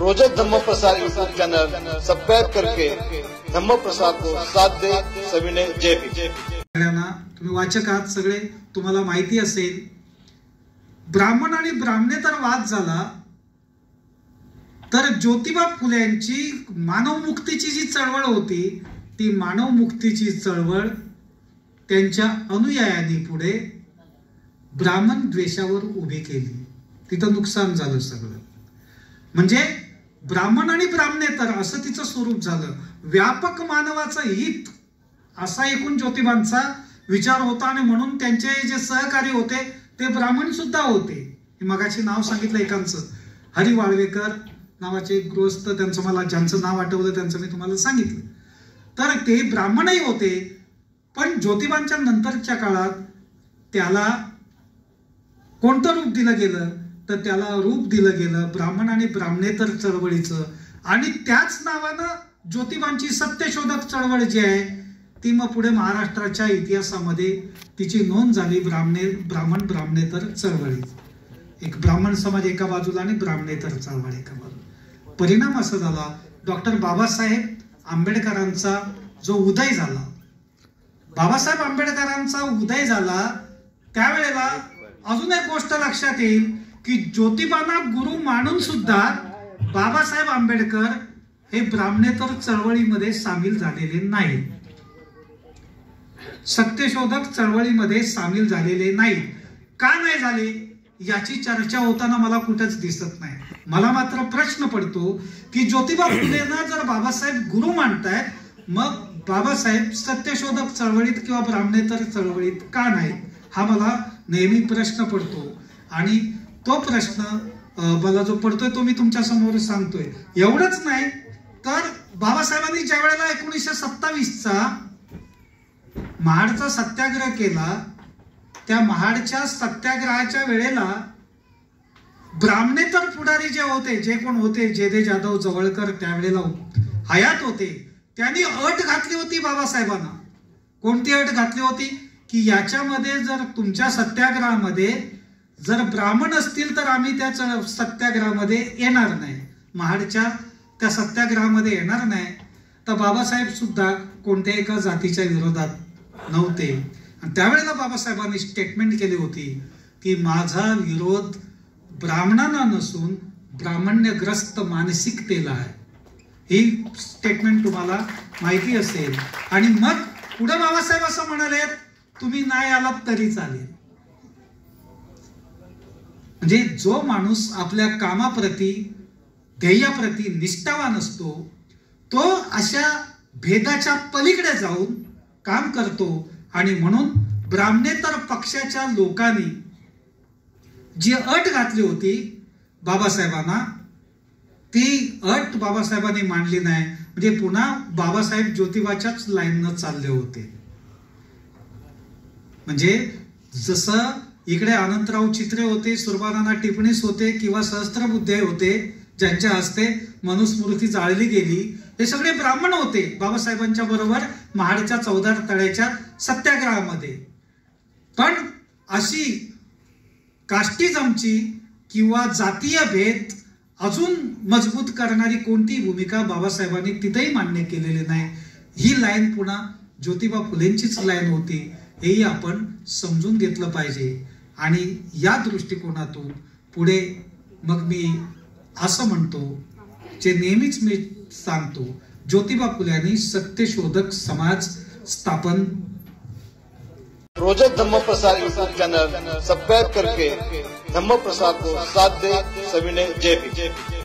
रोजक धम्म प्रसार YouTube channel subscribe करके धम्म प्रसार को साथ दे सविनय जय भीम। तुम्ही वाचक आहात सगळे, तुम्हाला माहिती असेल ब्राह्मण आणि ब्राह्मणेतर वाद झाला तर ज्योतिबा फुले यांची मानवमुक्तीची जी चळवळ होती ती मानवमुक्तीची चळवळ त्यांच्या अनुयायांनी पुढे ब्राह्मण द्वेषावर उभी केली। तिथं नुकसान झालं सगळं। म्हणजे ब्राह्मण आणि ब्राह्मणेतर असं तिचं स्वरूप झालं। व्यापक मानवाचं हित असा एकूण ज्योतिबांचा विचार होता आणि म्हणून त्यांचे जे सहकारी होते ते ब्राह्मण सुद्धा होते। मगाशी नाव सांगितलं एकांचं, हरी वाळवेकर नावाचे गृहस्थ, त्यांचं मला ज्यांचं नाव आठवलं त्यांचं मी तुम्हाला सांगितलं। तर ते ब्राह्मणही होते, पण ज्योतिबांच्या नंतरच्या काळात त्याला कोणतं रूप दिलं गेलं तर त्याला रूप दिलं गेलं ब्राह्मण आणि ब्राह्मणेतर चळवळीचं। आणि त्याच नावानं ज्योतिबांची सत्यशोधक चळवळ जी आहे ती मग पुढे महाराष्ट्राच्या इतिहासामध्ये तिची नोंद झाली ब्राह्मण ब्राह्मणेतर चळवळी। एक ब्राह्मण समाज एका बाजूला आणि ब्राह्मणेतर चळवळ एका बाजूला। परिणाम असा झाला, डॉक्टर बाबासाहेब आंबेडकरांचा जो उदय झाला, बाबासाहेब आंबेडकरांचा उदय झाला त्यावेळेला अजून एक गोष्ट लक्षात येईल की ज्योतिबांना गुरु मानून सुद्धा बाबासाहेब आंबेडकर हे ब्राह्मणेतर चळवळीमध्ये सामील झालेले नाही, सत्यशोधक चळवळीमध्ये सामील झालेले नाही। का नाही झाले याची चर्चा होताना मला कुठेच दिसत नाही। मला मात्र प्रश्न पडतो की ज्योतिबा फुलेंना जर बाबासाहेब गुरु मानतायत, मग बाबासाहेब सत्यशोधक चळवळीत किंवा ब्राह्मणेतर चळवळीत का नाही, हा मला नेहमी प्रश्न पडतो। आणि तो प्रश्न मला जो पडतोय तो मी तुमच्या समोर सांगतोय। एवढंच नाही तर बाबासाहेबांनी ज्या वेळेला 1927चा महाडचा सत्याग्रह केला, त्या महाडच्या सत्याग्रहाच्या वेळेला ब्राह्मणेतर पुढारी जे होते, जे कोण होते, जेदे जाधव जवळकर त्यावेळेला हयात होते, त्यांनी अट घातली होती बाबासाहेबांना। कोणती अट घातली होती की याच्यामध्ये जर तुमच्या सत्याग्रहामध्ये जर ब्राह्मण असतील तर आम्ही त्या सत्याग्रहामध्ये येणार नाही, महाडच्या त्या सत्याग्रहामध्ये येणार नाही। तर बाबासाहेब सुद्धा कोणत्या एका जातीच्या विरोधात नव्हते। आणि त्यावेळेला बाबासाहेबांनी स्टेटमेंट केली होती की माझा विरोध ब्राह्मणांना नसून ब्राह्मण्यग्रस्त मानसिकतेला आहे। ही स्टेटमेंट तुम्हाला माहिती असेल। आणि मग पुढे बाबासाहेब असं म्हणाले, तुम्ही नाही आलात तरी चालेल। म्हणजे जो माणूस आपल्या कामाप्रती ध्येयाप्रती निष्ठावान असतो तो अशा भेदाच्या पलीकडे जाऊन काम करतो। आणि म्हणून ब्राह्मणेतर पक्षाच्या लोकांनी जी अट घातली होती बाबासाहेबांना, ती अट बाबासाहेबांनी मांडली नाही। म्हणजे पुन्हा बाबासाहेब ज्योतिबाच्याच लाईननं चालले होते। म्हणजे जसं इकडे अनंतराव चित्रे होते, सुरबानाना टिपणीस होते किंवा सहस्त्रबुद्धे होते ज्यांच्या हस्ते मनुस्मृती जाळली गेली, हे सगळे ब्राह्मण होते बाबासाहेबांच्या बरोबर महाडच्या 14 तळ्याच्या सत्याग्रहामध्ये। पण अशी कास्टिझमची किंवा जातीय भेद अजून मजबूत करणारी कोणती भूमिका बाबासाहेबांनी तिथेही मान्य केलेली नाही। ही लाईन पुन्हा ज्योतिबा फुलेंचीच लाईन होती, हेही आपण समजून घेतलं पाहिजे। आणि या दृष्टिकोनातून पुढे मग मी असं म्हणतो, जे नेहमीच मी सांगतो, ज्योतिबा फुल्यांनी सत्यशोधक समाज स्थापन। रोजक धम्म प्रसार यूट्यूब चैनल सब्सक्राइब करके धम्म प्रसार को साथ दे सविनय जय भीम।